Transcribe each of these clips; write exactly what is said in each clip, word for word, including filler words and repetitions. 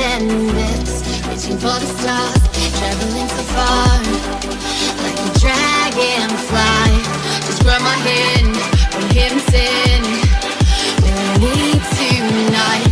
than this, reaching for the stars, traveling so far, like a dragonfly. Just grab my hand from here and send where we need tonight.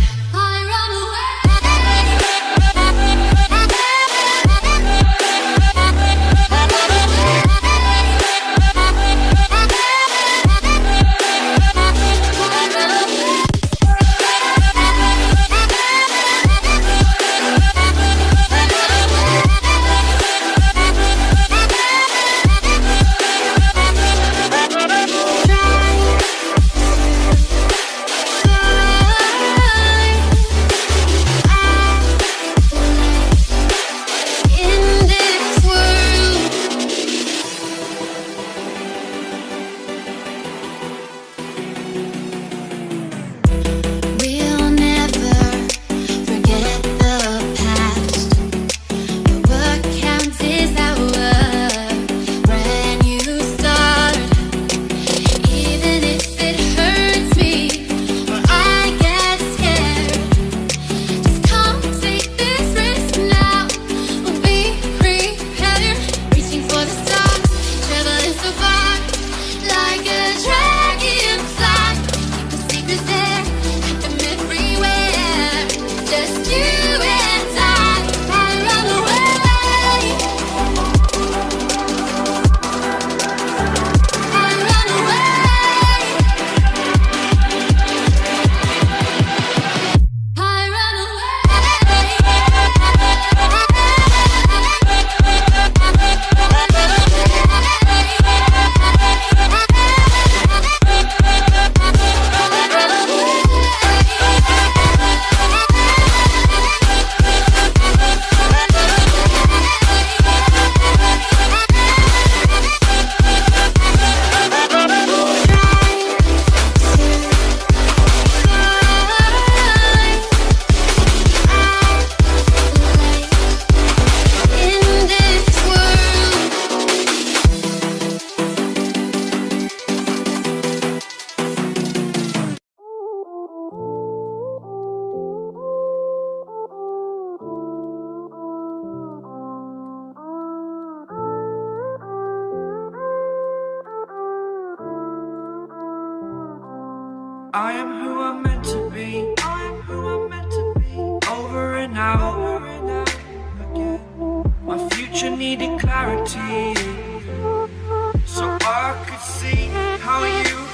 I am who I'm meant to be. I am who I'm meant to be. Over and out, over and out again. My future needed clarity, so I could see how you